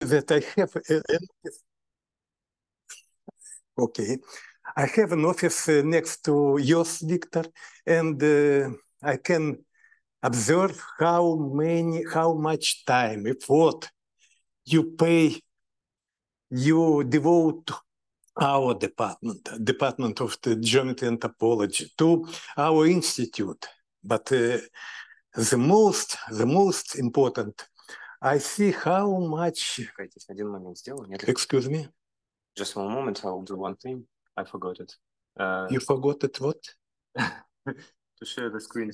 that I have okay. I have an office next to yours, Victor, and I can observe how much time, effort you devote to our Department of the Geometry and Topology, to our institute. But the most important, I see how much. Excuse me. Just one moment, I'll do one thing. I forgot it. You forgot it what? To share the screen.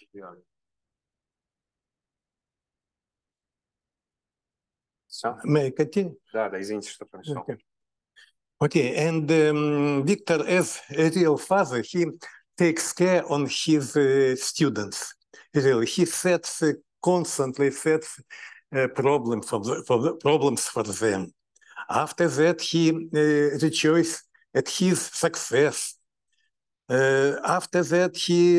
Все? May I continue? Да, извините, что промешал. Okay, and Victor, as a real father, he takes care on his students. Really, he constantly sets problems for them. After that, he rejoices at his success. After that, he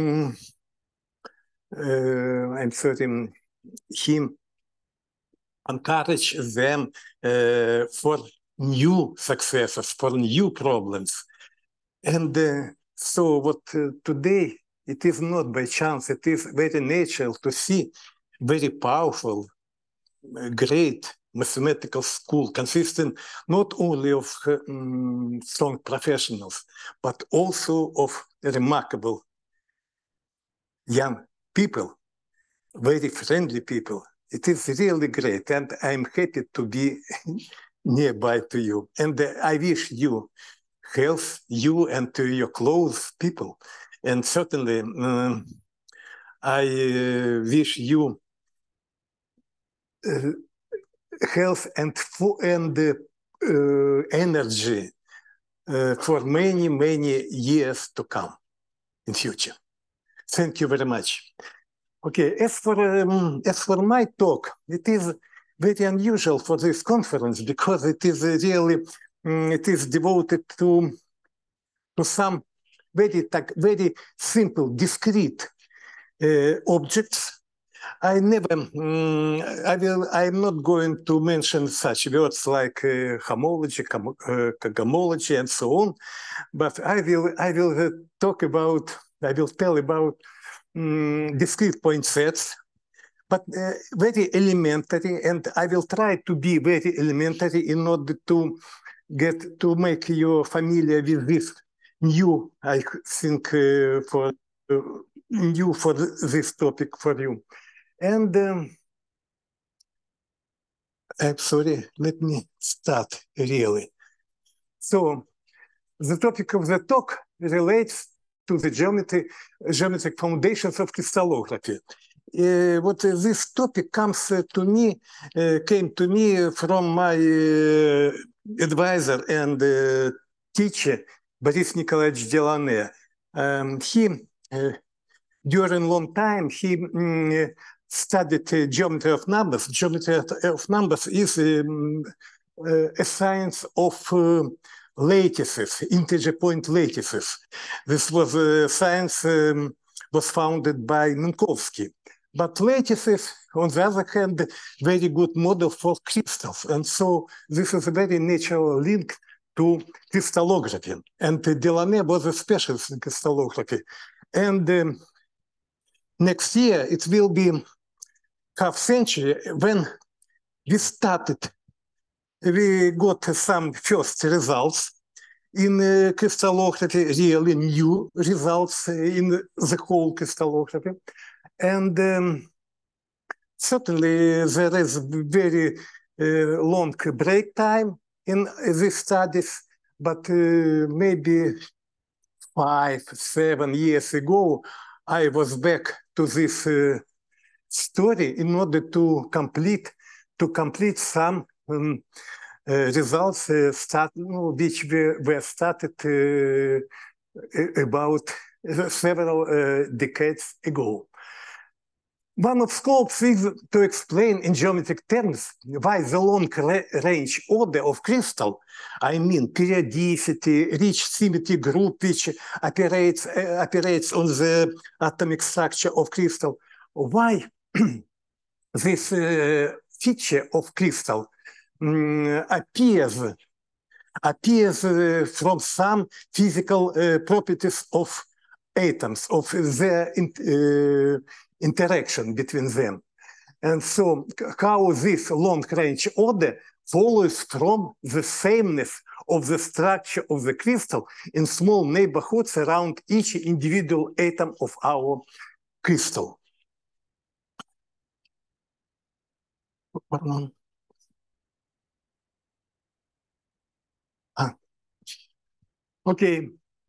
encourages them for new successes, for new problems. And so what today, it is not by chance, it is very natural to see very powerful, great mathematical school consisting not only of strong professionals, but also of remarkable young people, very friendly people. It is really great, and I'm happy to be nearby to you. And I wish you health, you and to your close people. And certainly, I wish you health and energy for many, many years to come in future. Thank you very much. Okay, as for my talk, it is very unusual for this conference because it is really it is devoted to some very simple, discrete objects. I'm not going to mention such words like homology, cosmology, and so on, but I will tell about discrete point sets, but very elementary, and I will try to be very elementary in order to make you familiar with this new, I think, new for this topic for you. And I'm sorry, let me start really. So the topic of the talk relates to the geometric foundations of crystallography. What this topic came to me from my advisor and teacher, Boris Nikolaevich Delaunay. During a long time, he studied geometry of numbers. Geometry of numbers is a science of lattices, integer point lattices. This was a science was founded by Minkowski. But lattices, on the other hand, very good model for crystals. And so this is a very natural link to crystallography. And Delaunay was a specialist in crystallography. And next year, it will be half century when we got some first results in crystallography, really new results in the whole crystallography. And certainly there is very long break time in these studies, but maybe 5-7 years ago, I was back to this story in order to complete some results which were started about several decades ago. One of scopes is to explain in geometric terms why the long-range order of crystal, I mean periodicity, rich symmetry group which operates on the atomic structure of crystal, why this feature of crystal appears from some physical properties of atoms, of their interaction between them. And so how this long-range order follows from the sameness of the structure of the crystal in small neighborhoods around each individual atom of our crystal. Pardon. Okay.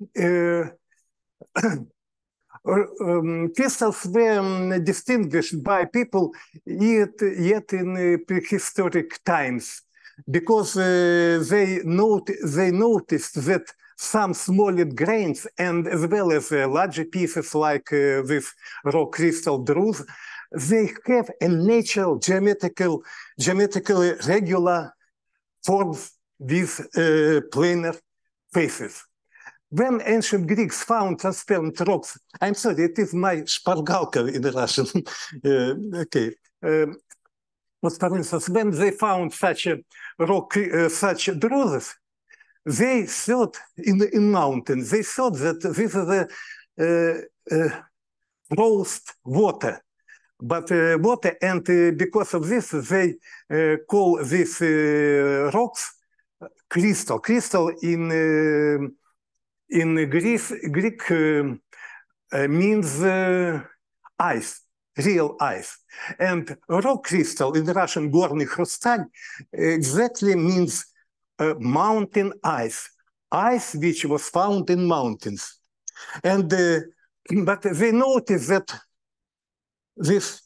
Crystals were distinguished by people yet in prehistoric times because they noticed that some smaller grains and as well as larger pieces like this rock crystal druze, they have a natural geometrically regular forms with planar faces. When ancient Greeks found transparent rocks, I'm sorry, it is my шпаргалка in Russian. Okay. But for instance, when they found such a rock, such druzes, they thought in mountains, they thought that this is a frozen water. But water, and because of this, they call these rocks crystal. Crystal in Greek means ice, real ice. And rock crystal in Russian горный хрусталь exactly means mountain ice, ice which was found in mountains. And but they noticed that this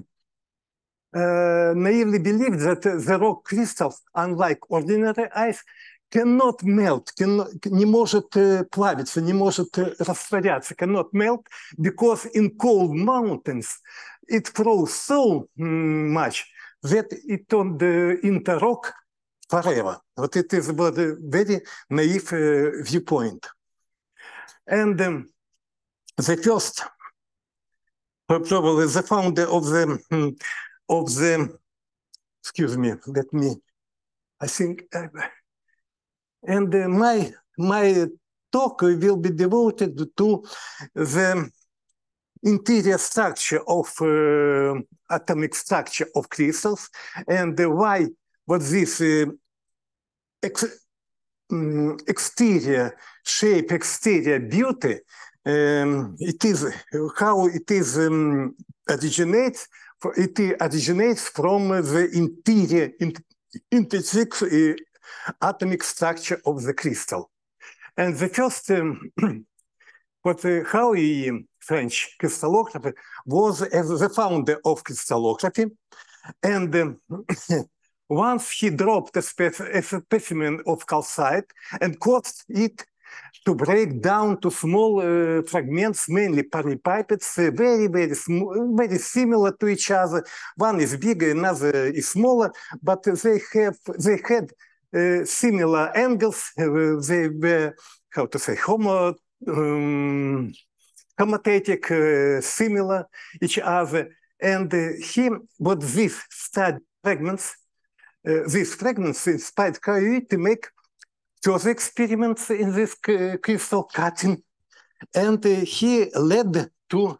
naively believed that the rock crystals, unlike ordinary ice, cannot melt, не может плавиться, не может растворяться, cannot melt, because in cold mountains it froze so much that it turned into rock forever. But it is a very naive viewpoint. And the first, probably the founder of the, excuse me, let me, I think, and my talk will be devoted to the interior structure of atomic structure of crystals and why what this exterior shape, exterior beauty, it is how it is originates. It originates from the interior intrinsic atomic structure of the crystal. And the first, Hauy, French crystallographer, was as the founder of crystallography. And once he dropped a specimen of calcite and caused it to break down to small fragments, mainly parallelopipeds, very, very small, very similar to each other. One is bigger, another is smaller, but they had similar angles. They were, how to say, homothetic, similar each other. And he, what these fragments inspired Hauy to make further experiments in this crystal cutting. And he led to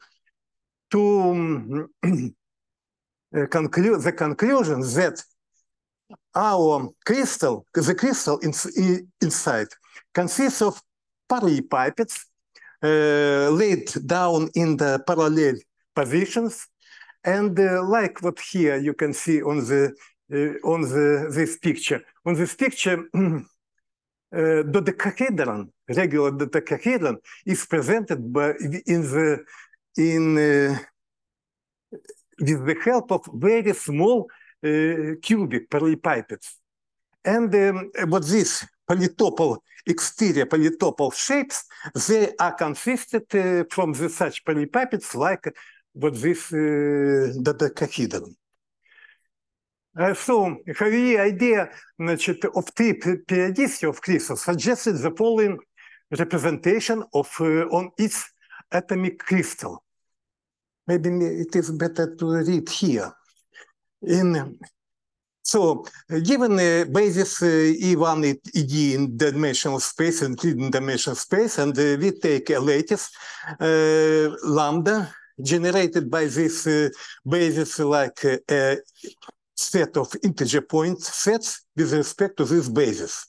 the conclusion that our crystal, the crystal inside, consists of parallelepipeds laid down in the parallel positions, and like what here you can see on this picture. On this picture, dodecahedron, regular dodecahedron, is presented with the help of very small cubic parallelepipeds. And what these exterior polytopic shapes, they are consisted from such parallelepipeds like what this dodecahedron. So, Hauy idea of three periodicity of crystals suggested the following representation of on its atomic crystal. Maybe it is better to read here. So, given a basis E1 ED in dimensional space, including dimensional space, and we take a lattice lambda generated by this basis like a set of integer point sets with respect to this basis.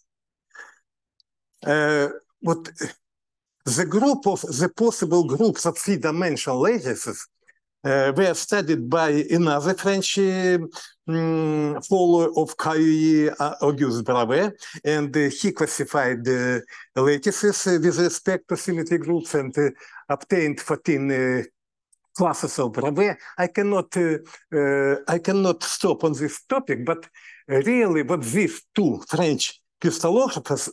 What the group of the possible groups of three-dimensional lattices were studied by another French follower of Cailloux, Auguste Bravais, and he classified lattices with respect to symmetry groups and obtained 14 classes of Bravais. I cannot stop on this topic, but really what these two French crystallographers,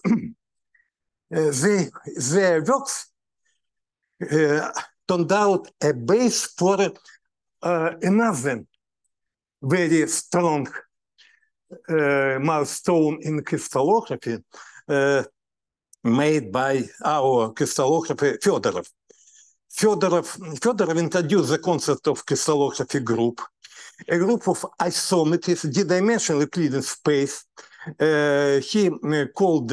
their works turned out a base for another very strong milestone in crystallography made by our crystallographer Fedorov. Fedorov introduced the concept of crystallography group, a group of isometries, d-dimensional Euclidean space. He called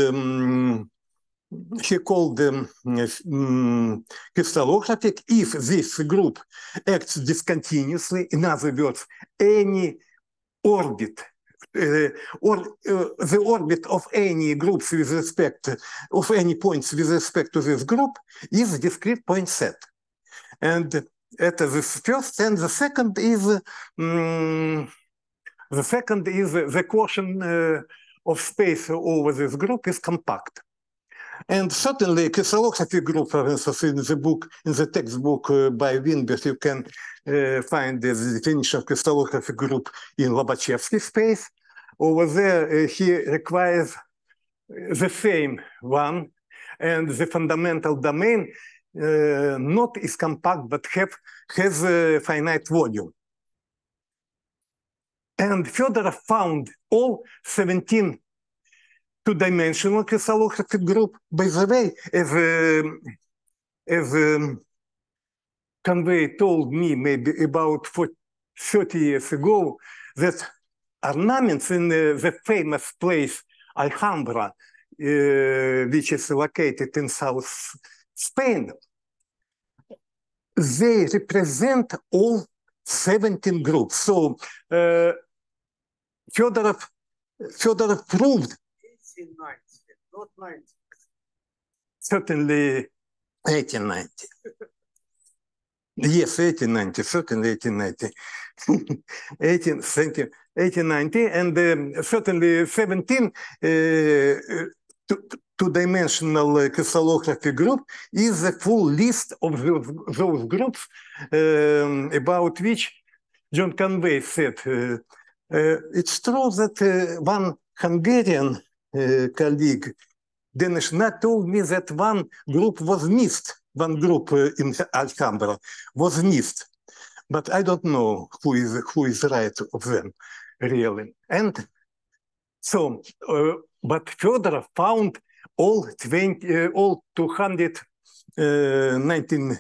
crystallographic if this group acts discontinuously. In other words, any orbit or the orbit of any groups with respect of any points with respect to this group is a discrete point set. And that is the first, and the second is the quotient of space over this group is compact. And certainly crystallography group, for instance, in the textbook by Winberg, you can find the definition of crystallography group in Lobachevsky space. Over there, he requires the same one, and the fundamental domain not is compact, but has a finite volume. And Fedorov found all 17 two-dimensional crystallographic group. By the way, as Conway told me maybe about 30 years ago, that ornaments in the famous place Alhambra, which is located in South Spain, they represent all 17 groups. So Fedorov proved 1890, not 90. Certainly 1890. Yes, 1890, certainly 1890. 1890, and certainly 17 two-dimensional crystallography group is a full list of those groups about which John Conway said. It's true that one Hungarian colleague, Denis Nat, told me that one group was missed. One group in Alhambra was missed, but I don't know who is right of them, really. And so, but Fedorov found all 219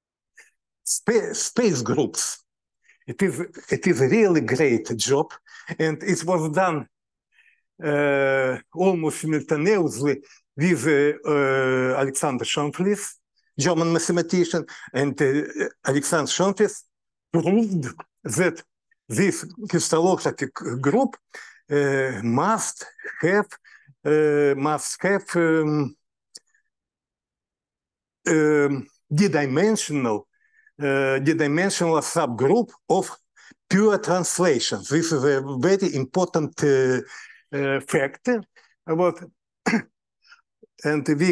space groups. It is a really great job, and it was done almost simultaneously with Alexander Schoenflies, German mathematician, and Alexander Schoenflies proved that this crystallographic group must have d-dimensional subgroup of pure translations. This is a very important fact. And we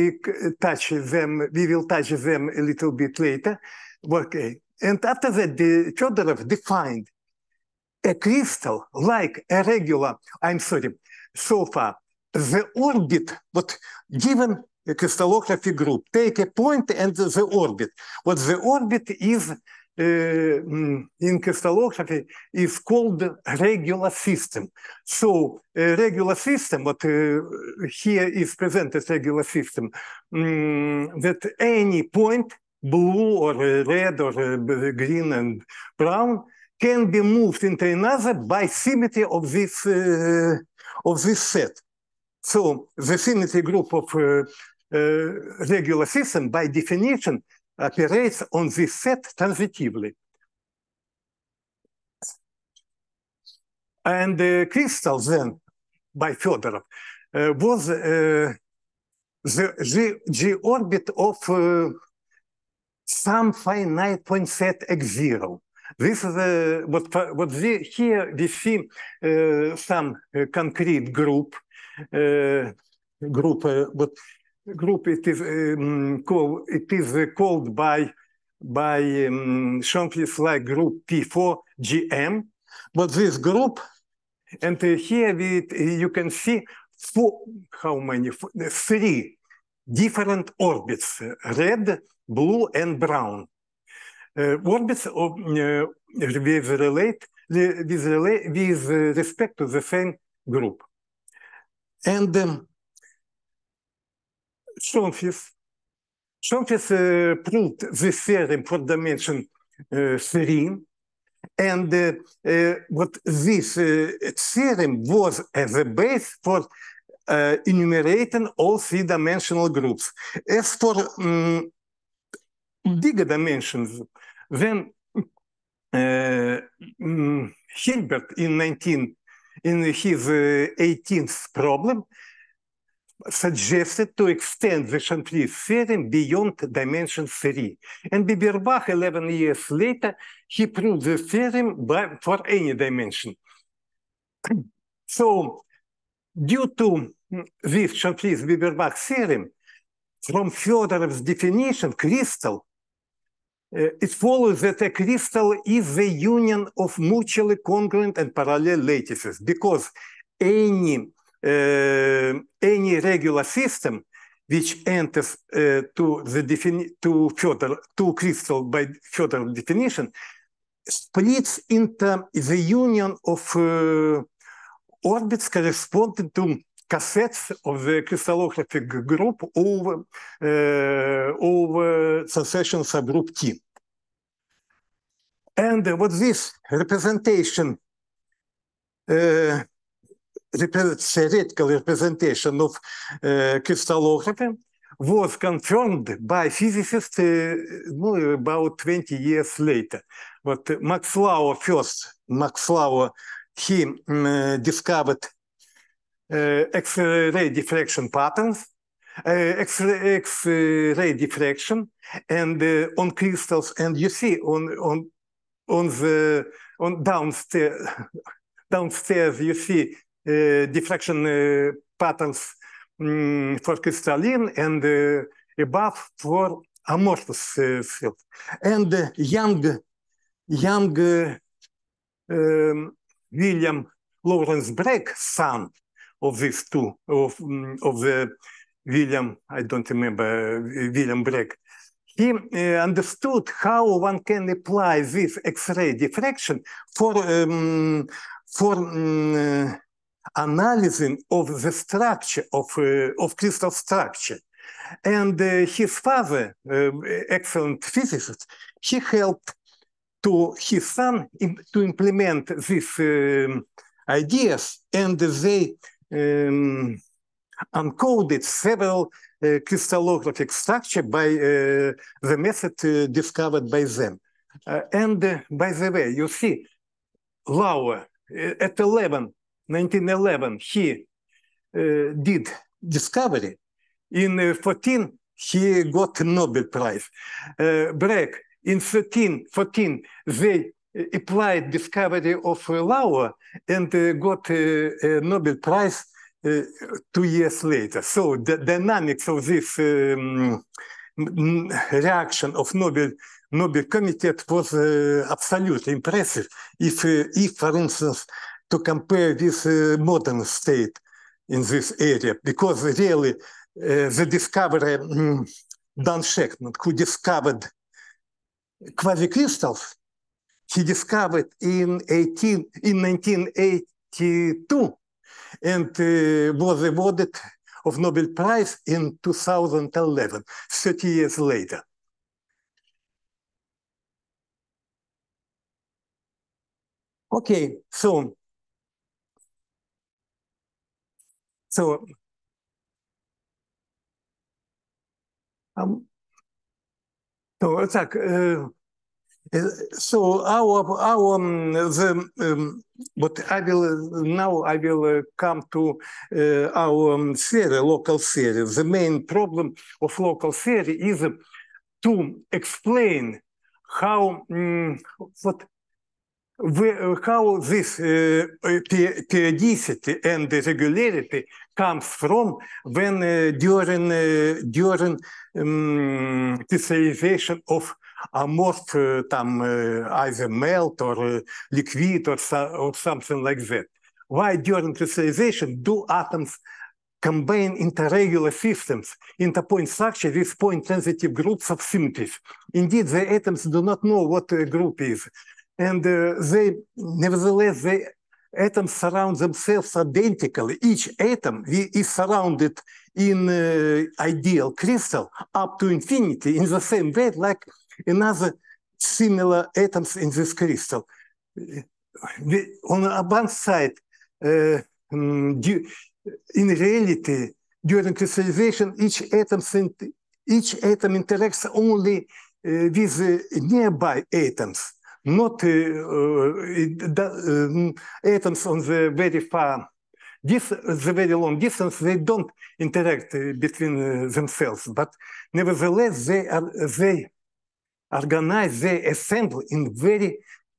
will touch them a little bit later. Okay. And after that, Fedorov defined a crystal like a regular, so far, the orbit, but given a crystallography group, take a point and the orbit. What the orbit is in crystallography is called regular system. So regular system, what here is presented regular system, that any point, blue or red or green and brown, can be moved into another by symmetry of this set. So the symmetry group of regular system, by definition, operates on this set transitively. And the crystal then, by Fedorov, was the G orbit of some finite point set x0. This is here we see some concrete group. Group it is called by Schoenflies-like group P4GM. But this group, and here you can see three different orbits: red, blue, and brown. Orbits with respect to the same group. And Schoenflies proved this theorem for dimension 3. And what this theorem was as a base for enumerating all three-dimensional groups. As for bigger dimensions, then Hilbert in his 18th problem suggested to extend the Schoenflies theorem beyond dimension 3. And Bieberbach, 11 years later, he proved the theorem for any dimension. So, due to this Schoenflies-Bieberbach theorem, from Fedorov's definition, crystal, it follows that a crystal is the union of mutually congruent and parallel lattices, because any regular system which enters to crystal by Fedorov definition splits into the union of orbits corresponding to cassettes of the crystallographic group over succession subgroup T. And what this representation theoretical representation of crystallography was confirmed by physicists about 20 years later. But Max Lauer he discovered X-ray diffraction patterns, X-ray diffraction, and on crystals. And you see on downstairs you see diffraction patterns for crystalline and above for amorphous field. And young William Lawrence Bragg, son of these two, of the William, I don't remember, William Bragg, he understood how one can apply this X-ray diffraction for analyzing of the structure of crystal structure. And his father, excellent physicist, he helped to his son to implement these ideas, and they uncoded several crystallographic structure by the method discovered by them. And by the way, you see, Lauer at 1911, he did discovery. In 14, he got a Nobel Prize. Bragg, in 14, they applied discovery of Lauer and got a Nobel Prize 2 years later. So the dynamics of this reaction of Nobel Committee was absolutely impressive. If, for instance, to compare this modern state in this area, because really the discoverer Dan Shechtman, who discovered quasicrystals, he discovered in 1982 and was awarded of Nobel Prize in 2011, 30 years later. Okay, so так, so but I will come to our theory, local theory. The main problem of local theory is to explain how how this periodicity and regularity comes from when during crystallization of amorph either melt or liquid or something like that. Why during crystallization do atoms combine into regular systems, into point structure with point-sensitive groups of symmetries? Indeed, the atoms do not know what a group is. And nevertheless, the atoms surround themselves identically. Each atom is surrounded in ideal crystal up to infinity in the same way like another similar atoms in this crystal. On one side, in reality, during crystallization, each atom interacts only with nearby atoms, not atoms on the very far, the very long distance. They don't interact between themselves, but nevertheless they organize, they assemble in very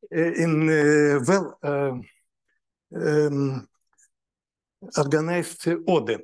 organized order.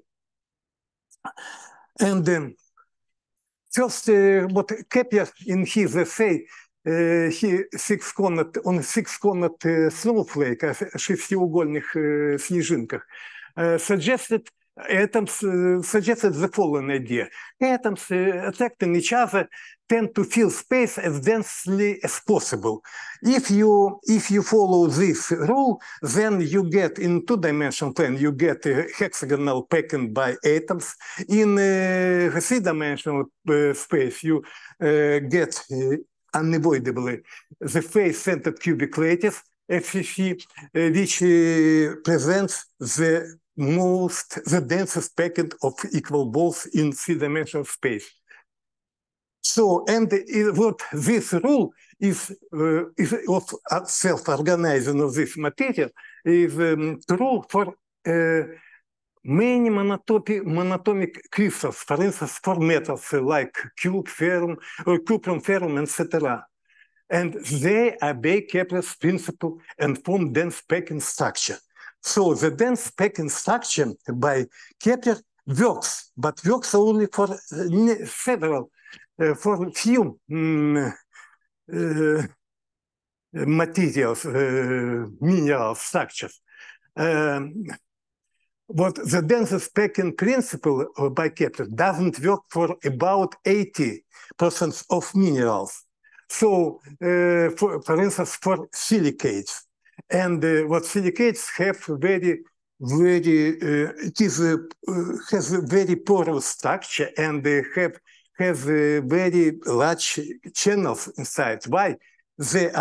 And first, what Kepler in his essay, he six-cornered snowflake, шестиугольных снежинках, suggested the following idea. Atoms attracting each other tend to fill space as densely as possible. If you follow this rule, then you get in two-dimensional plane, you get a hexagonal packing by atoms. In three-dimensional space, you get unavoidably the face-centered cubic lattice, FCC, which presents the densest packet of equal balls in three-dimensional space. So, and what this rule is of self-organizing of this material is true for many monatomic crystals, for instance, for metals like cuprum, ferrum, etc. And they obey Kepler's principle and form dense packing structure. So the dense packing structure by Kepler works, but works only for for few materials, mineral structures. But the densest packing principle by Kepler doesn't work for about 80% of minerals. So, for instance, for silicates. And what silicates have has a very porous structure and has very large channels inside. Why? They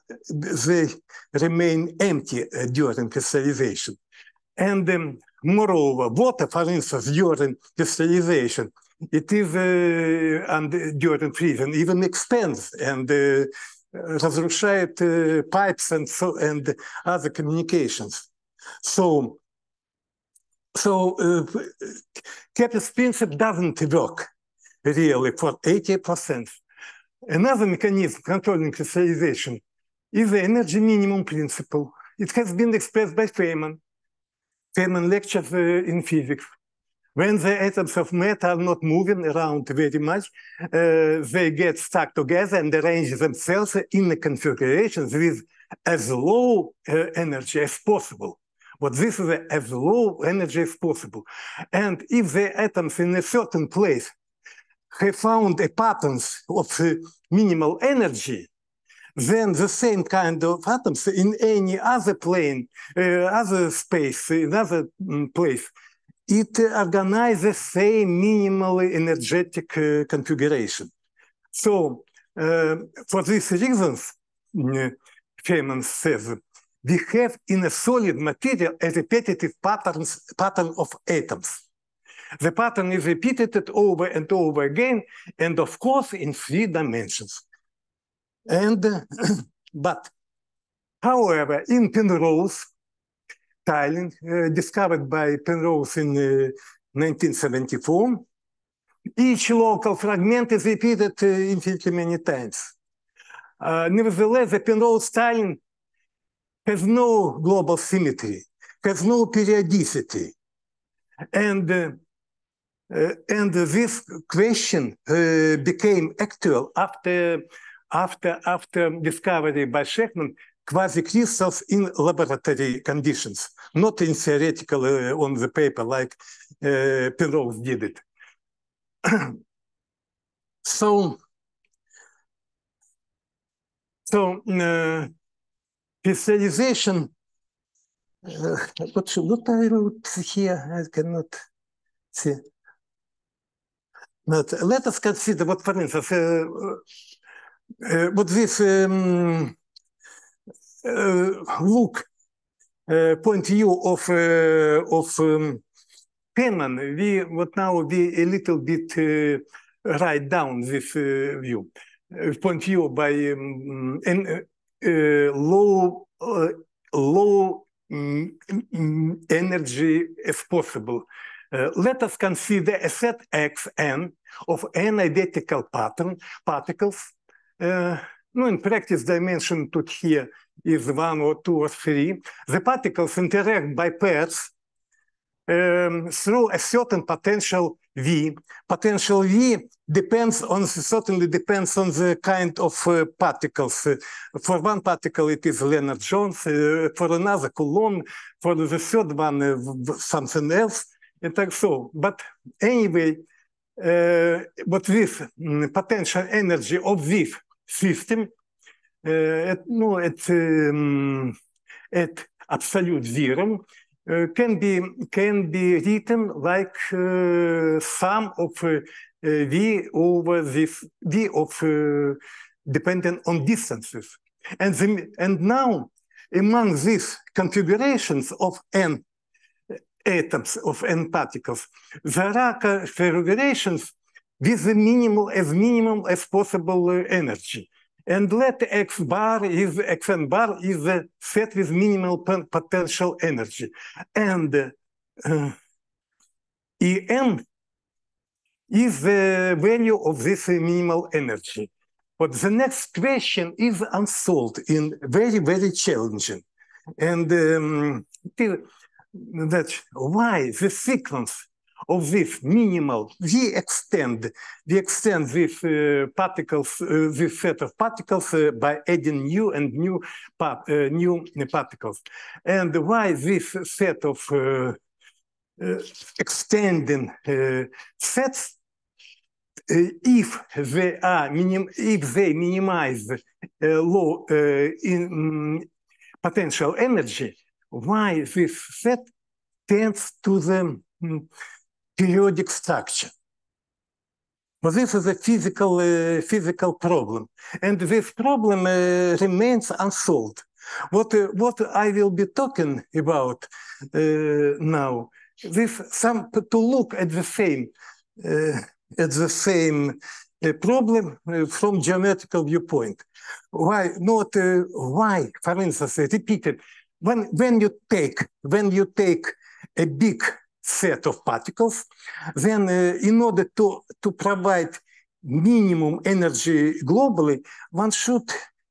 remain empty during crystallization. And moreover, water, for instance, during crystallization, it is during freezing even expands and разрушает pipes and other communications. So Kepler's principle doesn't work really for 80%. Another mechanism controlling crystallization is the energy minimum principle. It has been expressed by Feynman. Feynman lectures in physics. When the atoms of matter are not moving around very much, they get stuck together and arrange themselves in the configurations with as low energy as possible. But this is as low energy as possible. And if the atoms in a certain place have found a patterns of minimal energy, then the same kind of atoms in any other plane, other space, another place, it organizes the same minimally energetic configuration. So for these reasons, Feynman says, we have in a solid material a repetitive pattern of atoms. The pattern is repeated over and over again, and of course in 3 dimensions. And but, however, in Penrose tiling, discovered by Penrose in 1974, each local fragment is repeated infinitely many times. Nevertheless, the Penrose tiling has no global symmetry, has no periodicity, and this question became actual after discovery by Shechtman quasi-crystals in laboratory conditions, not in theoretical on the paper like Penrose did it. So crystallization. What I wrote here, I cannot see. But let us consider what, for instance, what this point of view of Penman. We a little bit write down this view. Point of view by low energy as possible. Let us consider a set Xn of n identical particles. In practice, dimension put here is 1 or 2 or 3. The particles interact by pairs through a certain potential V. Potential V certainly depends on the kind of particles. For one particle, it is Lennard-Jones. For another, Coulomb. For the third one, something else. And so, but anyway, what this potential energy of this system at absolute zero can be written like sum of V over this V of dependent on distances. And now among these configurations of n atoms, of n particles, there are configurations with the minimum as possible energy. And let Xn bar is the set with minimal potential energy. And En is the value of this minimal energy. But the next question is unsolved and very, very challenging. And that's why the sequence of this minimal, we extend these particles, this set of particles by adding new and new particles. And why this set of extending sets, if they minimize low potential energy, why this set tends to the periodic structure. Well, this is a physical problem, and this problem remains unsolved. What I will be talking about now, to look at the same problem from geometrical viewpoint. Why, for instance, repeated. When you take a big set of particles, then in order to provide minimum energy globally, one should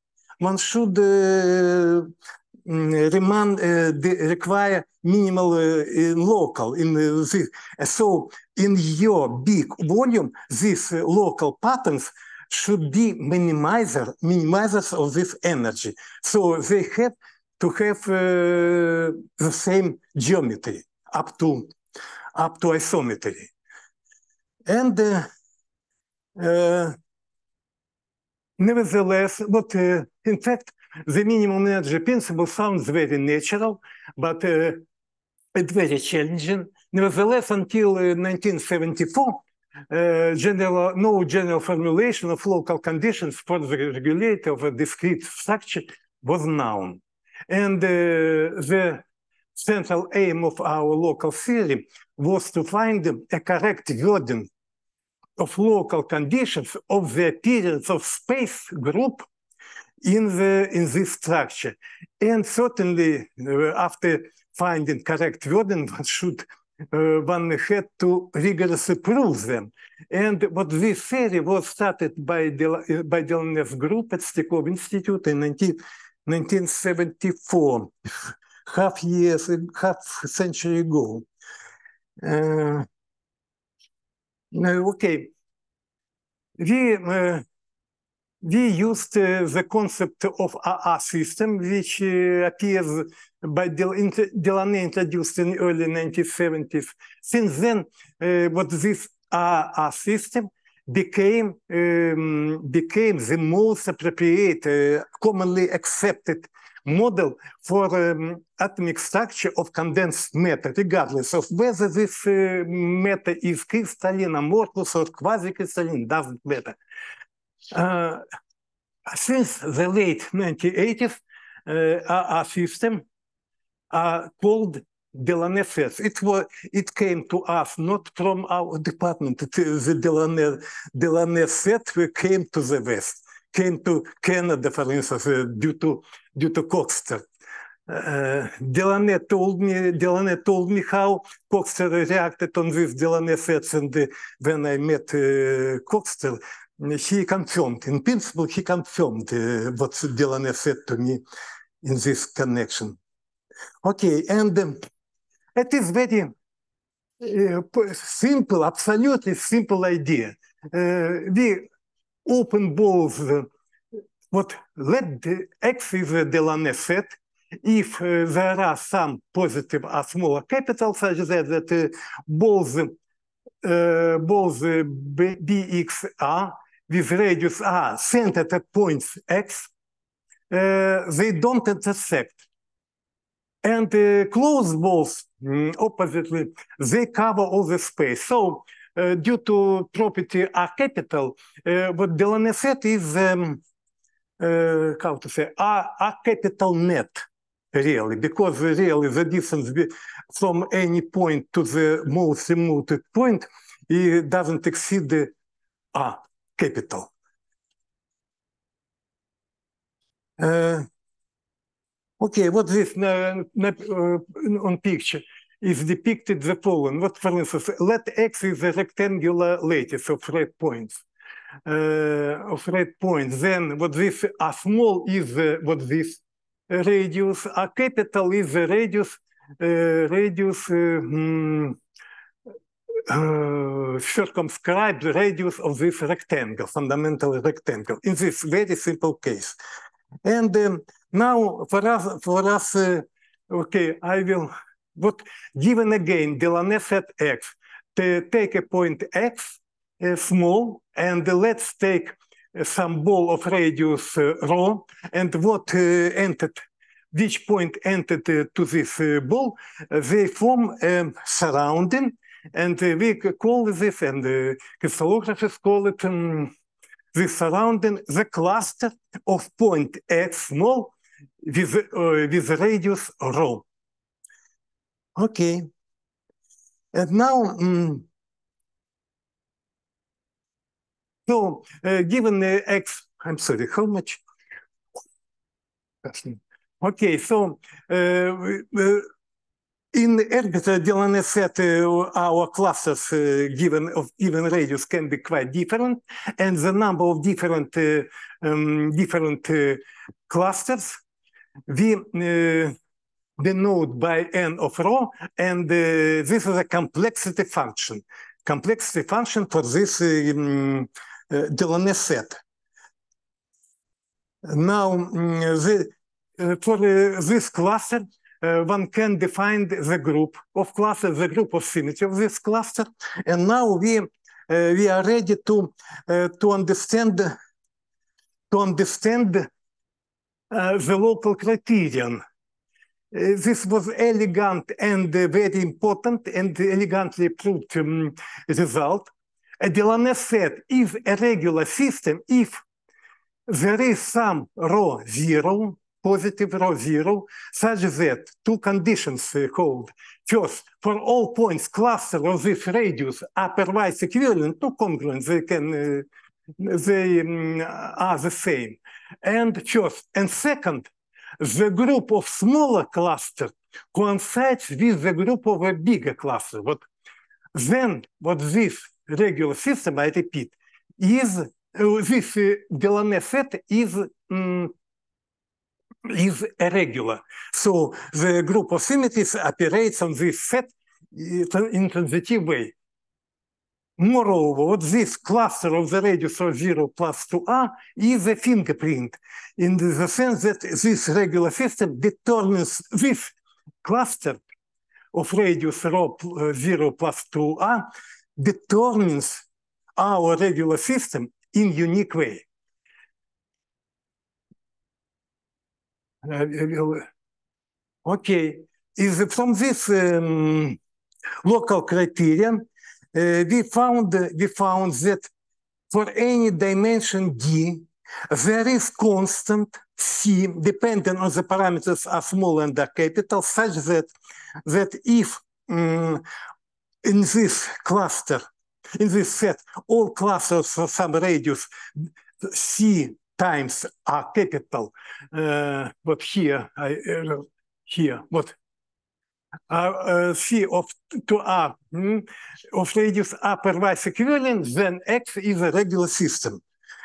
require minimal local in this. So in your big volume, these local patterns should be minimizers of this energy. So they have to have the same geometry up to isometry. And nevertheless, in fact, the minimum energy principle sounds very natural, but it's very challenging. Nevertheless, until 1974, no general formulation of local conditions for the regulator of a discrete structure was known. And the central aim of our local theory was to find a correct wording of local conditions of the appearance of space group in this structure. And certainly, after finding correct wording, one had to rigorously prove them. And what this theory was started by Delaunay's group at Stikov Institute in 1974, half a century ago. Okay, we used the concept of AA system, which appears by Delaunay introduced in early 1970s. Since then, what this AA system became the most appropriate, commonly accepted model for atomic structure of condensed matter, regardless of whether this matter is crystalline, amorphous, or quasi-crystalline, doesn't matter. Since the late 1980s, our system called Delaunay sets. It came to us not from our department. The Delaunay set came to the West, came to Canada, for instance, due to Coxeter. Delaunay told me how Coxeter reacted on these Delaunay sets, and when I met Coxeter, he confirmed. In principle, he confirmed what Delaunay said to me in this connection. Okay, and it is very simple, absolutely simple idea. We open both let X is a Delaunay set. If there are some positive or smaller capitals, such that both Bx are with radius r centered at points X, they don't intersect. And closed balls, oppositely, they cover all the space. So due to property R capital, what Delaunay set is, how to say, R capital net, really, because really the distance from any point to the most remote point, it doesn't exceed the R capital. Okay, what this on picture is depicted the following. What, for instance, let X is a rectangular lattice of red points. Then what this R small is what this radius. R capital is the circumscribed radius of this rectangle, fundamental rectangle, in this very simple case. And now for us, okay, I will, given again Delaunay set X, take a point X, small, and let's take some ball of radius rho, and what entered, which point entered to this ball, they form a surrounding, and we call this, and crystallographers call it, the surrounding the cluster of point X small with radius rho. Okay, and now, so given X, I'm sorry, how much? Okay, so in arbitral Delaunay set, our clusters given radius can be quite different, and the number of different clusters we denote by n of rho, and this is a complexity function for this Delaunay set. Now, for this cluster, one can define the group of clusters, the group of symmetry of this cluster, and now we are ready to understand the local criterion. This was elegant and very important and elegantly proved result. A Delaunay set is a regular system if there is some rho 0 positive rho 0, such that two conditions hold. First, for all points cluster of this radius are pairwise equivalent, no congruent, they are the same. And first, and second, the group of smaller cluster coincides with the group of a bigger cluster. Then what this regular system, I repeat, is this Delaunay set is irregular. So the group of symmetries operates on this set in transitive way. Moreover, what this cluster of the radius of 0 plus 2r is a fingerprint in the sense that this regular system determines this cluster of radius rho 0 plus 2r determines our regular system in unique way. Okay, from this local criterion, we found that for any dimension d, there is constant c depending on the parameters are small and are capital, such that if in this cluster, in this set, all clusters of some radius c times are capital, but here, C of 2r of radius are pairwise equivalent, then X is a regular system.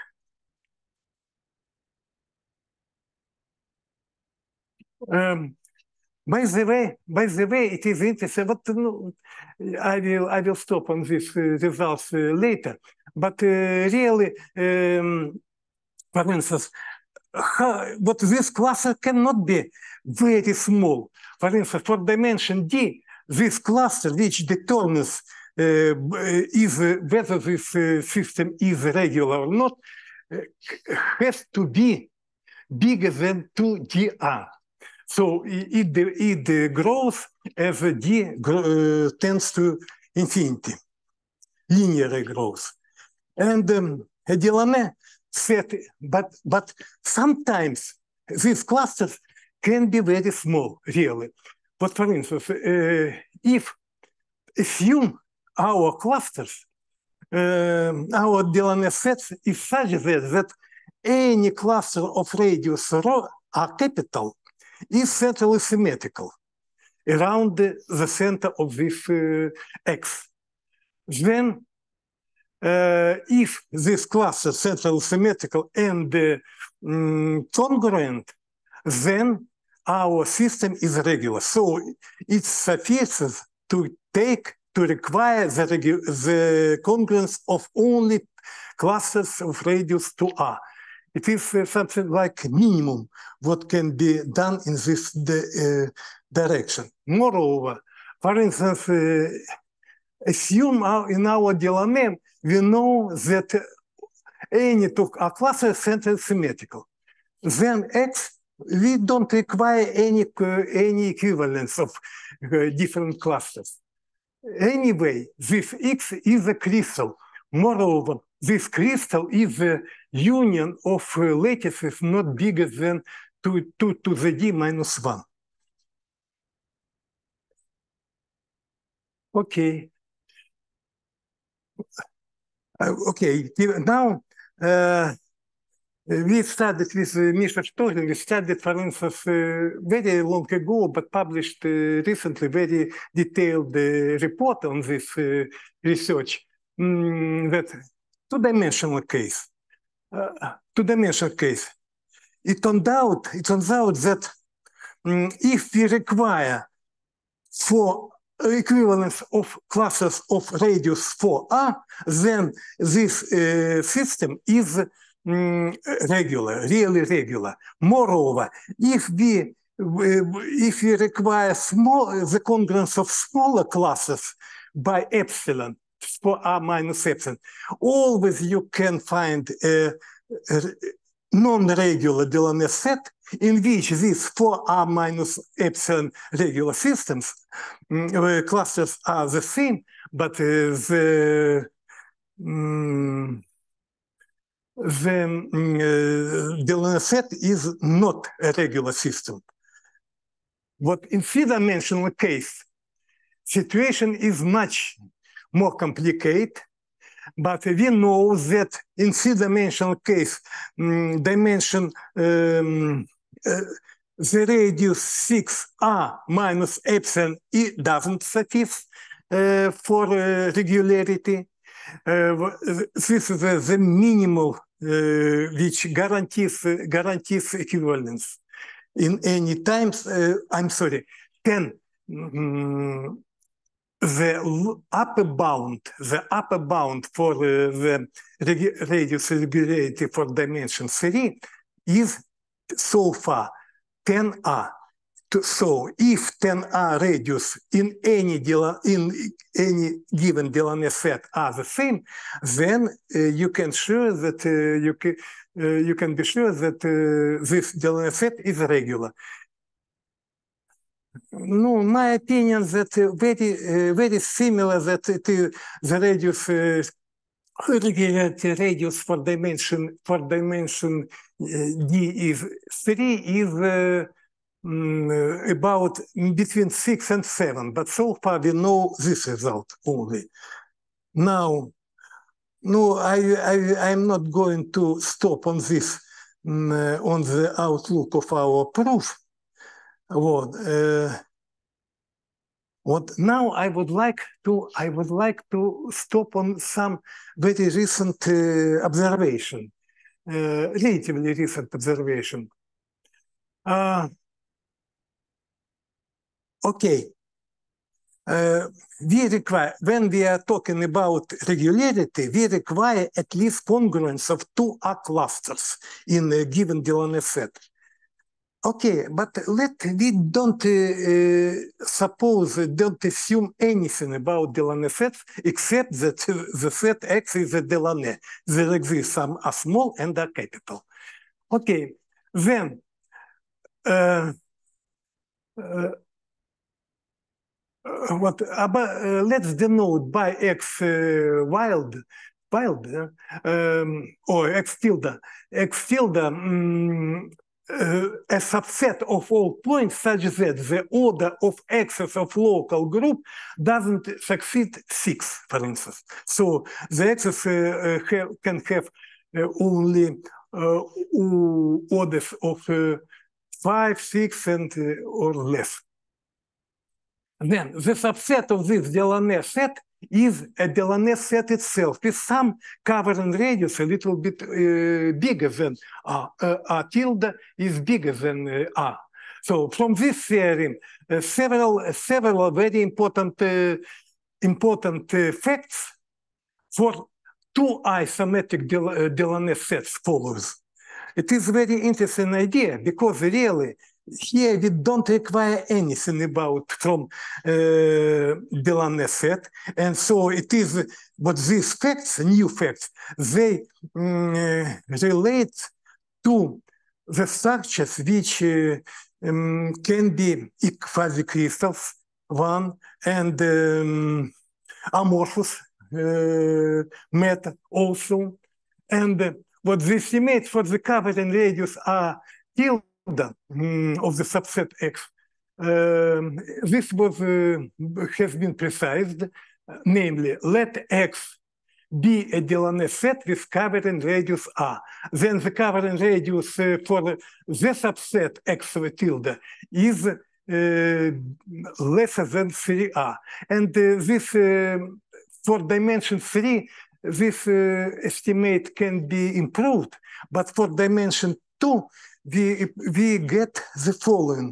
By the way, it is interesting, but I will stop on these results later. But really, for instance, but this cluster cannot be very small. For instance, for dimension d, this cluster, which determines whether this system is regular or not, has to be bigger than 2dr. So it grows as d tends to infinity, linear growth. And Delaunay set, but sometimes these clusters can be very small, really. But for instance, if assume our clusters, our Delaunay sets is such that any cluster of radius rho are capital is centrally symmetrical around the center of this X. Then if this cluster is centrally symmetrical and congruent, then our system is regular. So it suffices to require the congruence of only clusters of radius 2r. It is something like minimum what can be done in this direction. Moreover, for instance, assume in our Delaunay, we know that any two clusters are centrally symmetrical. Then X, we don't require any equivalence of different clusters. Anyway, this X is a crystal. Moreover, this crystal is a union of lattices not bigger than 2 to the d minus 1. Okay. Okay, now we studied with Misha Shtorlin, we studied, for instance, very long ago, but published recently, very detailed report on this research, that two-dimensional case. It turns out that if we require for equivalence of clusters of radius 4r, then this system is regular, really regular. Moreover, if we require the congruence of smaller classes by epsilon, for r minus epsilon, always you can find a non-regular Delaunay set in which these 4r minus epsilon regular systems clusters are the same, but the the Delaunay set is not a regular system. What in three-dimensional case, situation is much more complicated, but we know that in three-dimensional case, dimension the radius 6r minus epsilon e doesn't suffice for regularity. This is the minimal which guarantees equivalence. In any times, I'm sorry, 10. The upper bound for the radius regularity for dimension 3 is so far 10r. So if 10r radius in any given Delaunay set are the same, then you can sure that you can be sure that this Delaunay set is regular. No, my opinion that very similar that the radius regularity radius for dimension d is 3 is about between 6 and 7, but so far we know this result only. Now, no, I'm not going to stop on this on the outlook of our proof. What now I would like to stop on some very recent observation, relatively recent observation. Okay, we require, when we are talking about regularity, we require at least congruence of 2R clusters in a given Delaunay set. Okay, but we don't don't assume anything about Delaunay sets except that the set X is a Delaunay. There exists some are small and are capital. Okay, then let's denote by X wild or X tilde a subset of all points such that the order of x's of local group doesn't succeed 6, for instance. So the x's can have only orders of 5, 6, and or less. Then the subset of this Delaunay set is a Delaunay set itself with some covering radius a little bit bigger than R. R tilde is bigger than R. So from this theorem, several very important facts for two isometric Delaunay sets follows. It is a very interesting idea because really here we don't require anything about from Delaunay set, and so it is. But these facts, new facts, they relate to the structures which can be quasi-crystals, one, and amorphous matter also, and what the estimates for the covering radius are tilde of the subset X. This has been precised, namely, let X be a Delaunay set with covering radius R. Then the covering radius for the subset X tilde is lesser than 3R. And this, for dimension 3, this estimate can be improved, but for dimension 2, we get the following.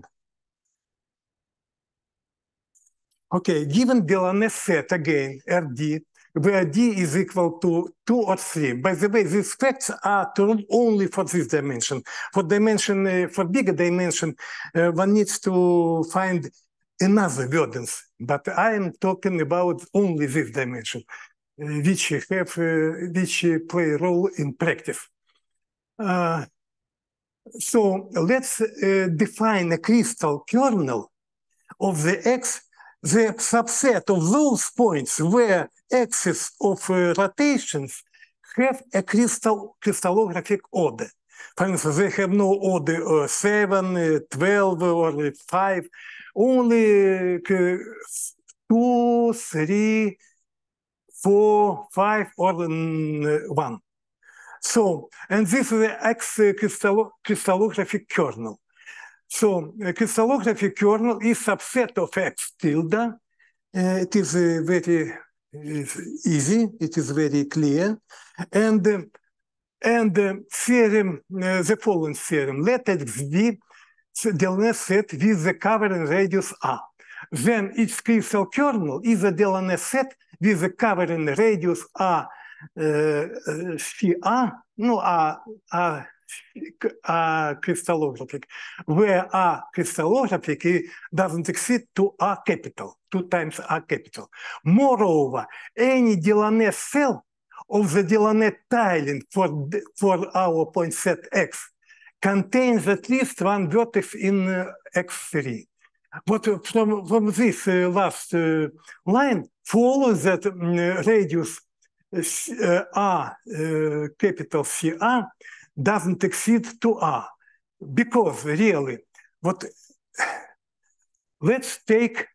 Okay, given Delaunay set again, Rd, where D is equal to 2 or 3. By the way, these facts are true only for this dimension. For dimension, for bigger dimension, one needs to find another burdens. But I am talking about only this dimension, which play a role in practice. So let's define a crystal kernel of the X, the subset of those points where axis of rotations have a crystallographic order. For instance, they have no order 7, 12, or 5, only 2, 3, 4, 5, or 1. So, and this is the X crystallographic kernel. So, crystallographic kernel is subset of X tilde. It is very easy. It is very clear, and theorem, the following theorem: let X be Delaunay set with the covering radius A. Then each crystal kernel is a Delaunay set with the covering radius A. Phi A, no, A crystallographic, where A crystallographic doesn't exceed to A capital, 2 times A capital. Moreover, any Delaunay cell of the Delaunay tiling for our point set X contains at least one vertex in X3. But from this last line follows that radius A capital Phi A doesn't exceed to A, because really, what let's take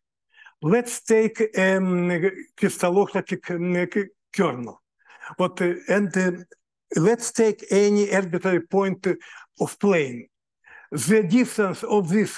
crystallographic kernel, and let's take any arbitrary point of plane. The distance of this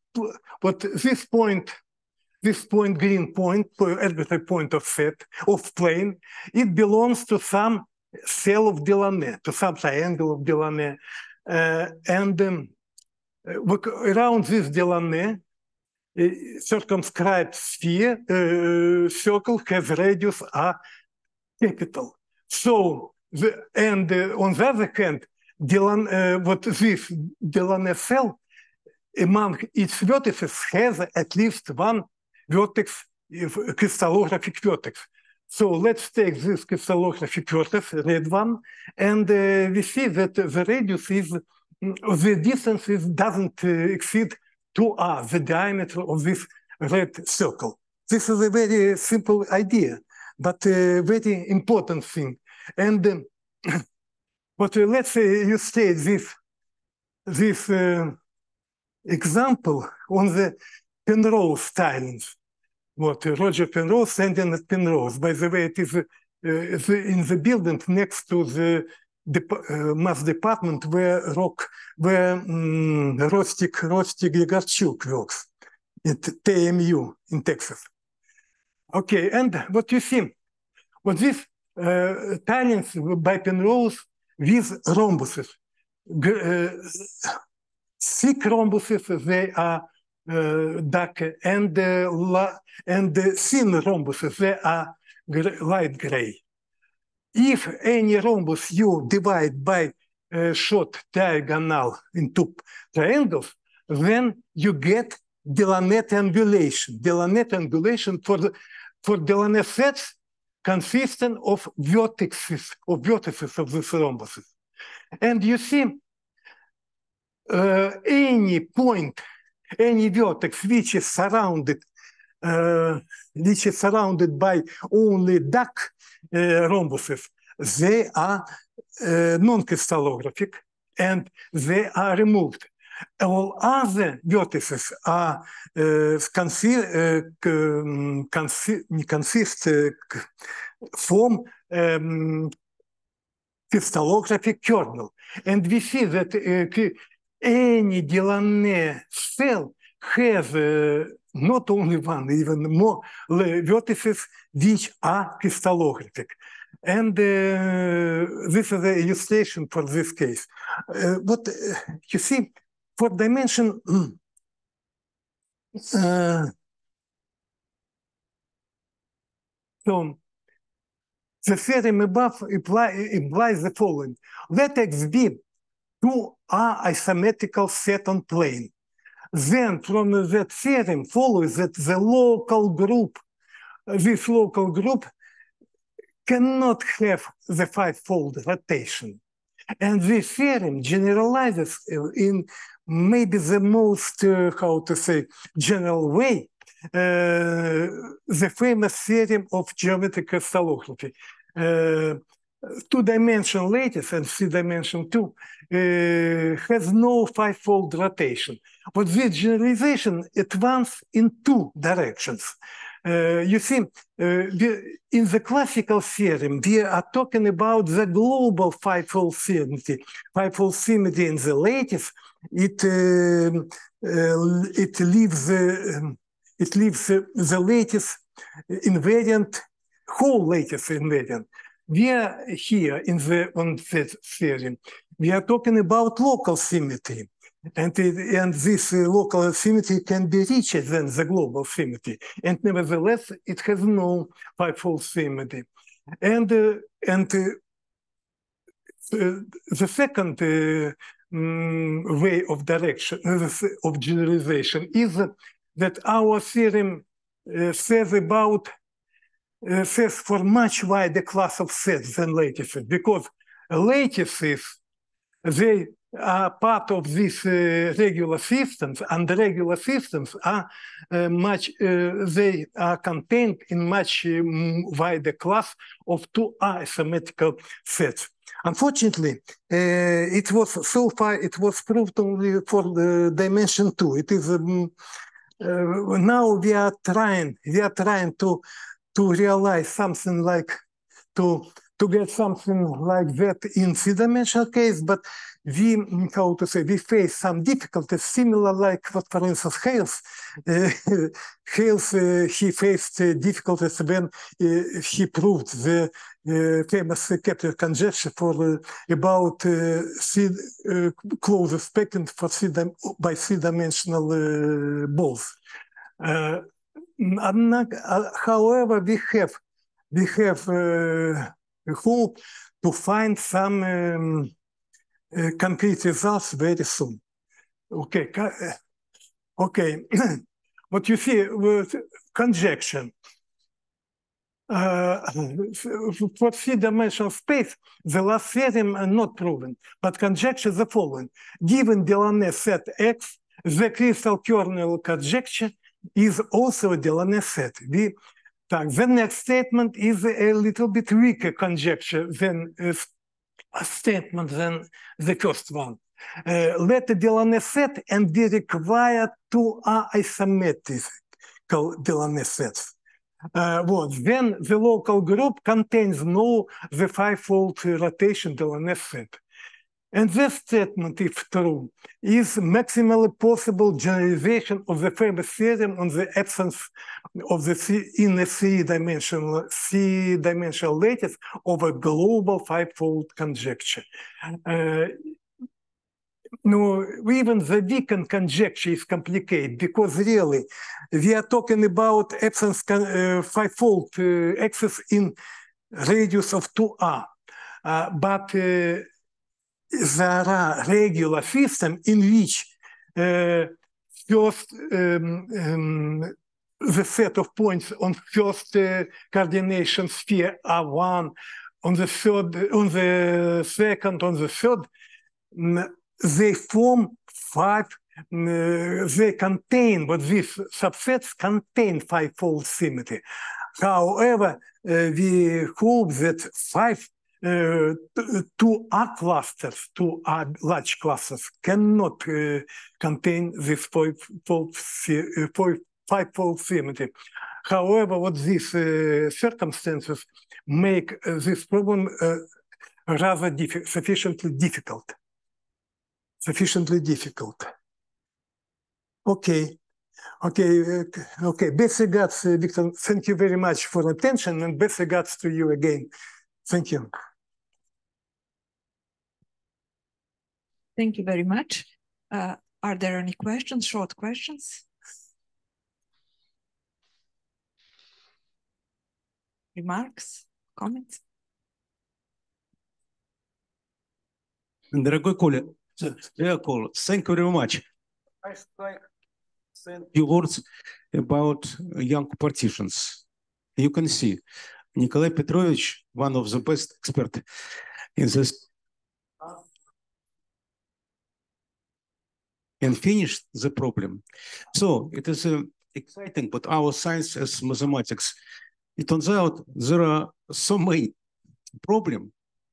this green point, arbitrary point of set of plane, it belongs to some cell of Delaunay, to some triangle of Delaunay, and around this Delaunay circumscribed sphere circle has radius A capital. So on the other hand, this Delaunay cell among its vertices has at least one vertex, crystallographic vertex. So let's take this crystallographic vertex, red one, and we see that the radius is, the distance doesn't exceed 2R, the diameter of this red circle. This is a very simple idea, but a very important thing. And but let's illustrate this example on the Penrose tilings. Roger Penrose standing at Penrose. By the way, it is in the building next to the math department where Rostik Yegorchuk works at TMU in Texas. Okay, and what you see, this tilings by Penrose with rhombuses. Thick rhombuses, they are dark, and thin rhombuses, they are light gray. If any rhombus you divide by a short diagonal into triangles, then you get Delaunay angulation. Delaunay angulation for Delaunay sets consisting of vertices of these rhombuses. And you see, any point, any vertex which is surrounded by only dark rhombuses, they are non-crystallographic and they are removed. All other vertices are form crystallographic kernel. And we see that any Delaunay cell has not only one, even more vertices which are crystallographic. And this is the illustration for this case. But you see, for dimension so the theorem above implies the following: let X be 2R isometrical set on plane. Then from that theorem follows that the local group, this local group cannot have the 5-fold rotation. And this theorem generalizes in maybe the most, general way, the famous theorem of geometric crystallography. two-dimensional lattice and three-dimensional too has no five-fold rotation. But this generalization advances in two directions. You see, in the classical theorem, we are talking about the global five-fold symmetry. Five-fold symmetry in the lattice, it leaves the lattice invariant, whole lattice invariant. We are here on this theorem. We are talking about local symmetry. And this local symmetry can be richer than the global symmetry. And nevertheless, it has no five-fold symmetry. And the second way of direction, of generalization, is that our theorem says for much wider class of sets than lattices, because lattices, they are part of these regular systems, and the regular systems are they are contained in much wider class of two asymmetrical sets. Unfortunately, it was so far it was proved only for the dimension 2. It is now we are trying to realize something like to get something like that in three-dimensional case, but we face some difficulties similar like what, for instance, Hales. He faced difficulties when he proved the famous Kepler conjecture for about closest spectrum for by three-dimensional balls. However, we have hope to find some concrete results very soon. Okay. What you see with conjecture. For three-dimensional space, the last theorem are not proven, but conjecture the following. Given Delaunay set X, the crystal kernel conjecture is also a Delaunay set. The next statement is a little bit weaker conjecture than a statement than the first one. Let the Delaunay set and be required to asymmetrical Delaunay sets. Then the local group contains the five-fold rotation Delaunay set. And this statement, if true, is maximally possible generalization of the famous theorem on the absence of the in a three-dimensional lattice of a global five-fold conjecture. No, even the Deacon conjecture is complicated because really we are talking about absence five-fold axis in radius of 2r, but there are regular systems in which first the set of points on first coordination sphere are one, on the second, on the third, they form five. They contain, but these subsets contain five-fold symmetry. However, we hope that two R clusters, two R large clusters, cannot contain this five-fold symmetry. However, what these circumstances make this problem rather sufficiently difficult. Okay. Best regards, Victor. Thank you very much for attention, and best regards to you again. Thank you. Thank you very much. Are there any questions, short questions? Remarks, comments? Дорогой Коля, thank you very much. I send you words about young partitions. You can see Nikolai Petrovich, one of the best experts in this, and finished the problem. So it is exciting, but our science as mathematics, it turns out there are so many problems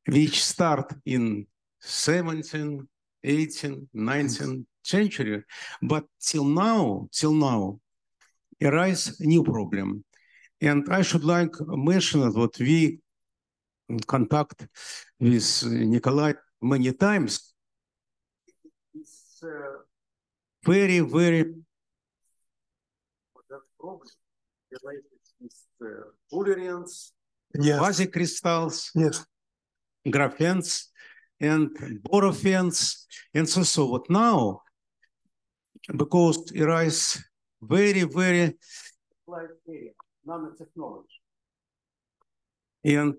which start in 17th, 18th, 19th century, but till now, arise new problem. And I should like mention that we contact with Nikolai many times. It's very, very problem related with fullerenes, Yes. quasi-crystals, Yes. graphens, and borophens, and so what now, because it is very, very applied area, nanotechnology, and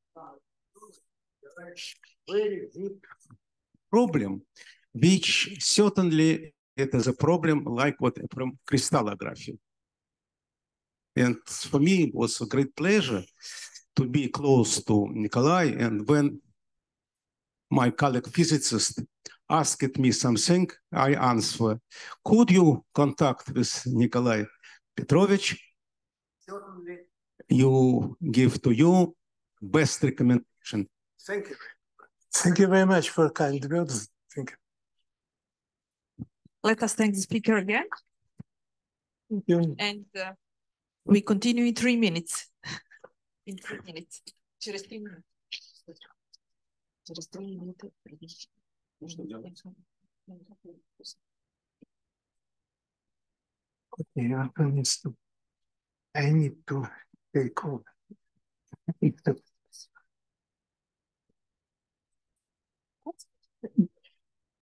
very deep problem, which certainly it is a problem like what from crystallography. And for me, it was a great pleasure to be close to Nikolai. And when my colleague physicist asked me something, I answer, could you contact with Nikolai Petrovich? Certainly, you give to you best recommendation. Thank you. Thank you very much for kind words. Thank you. Let us thank the speaker again. Thank you. And we continue in 3 minutes. In 3 minutes. Через 3 минуты. Через 3 минуты. Okay, I need to take over.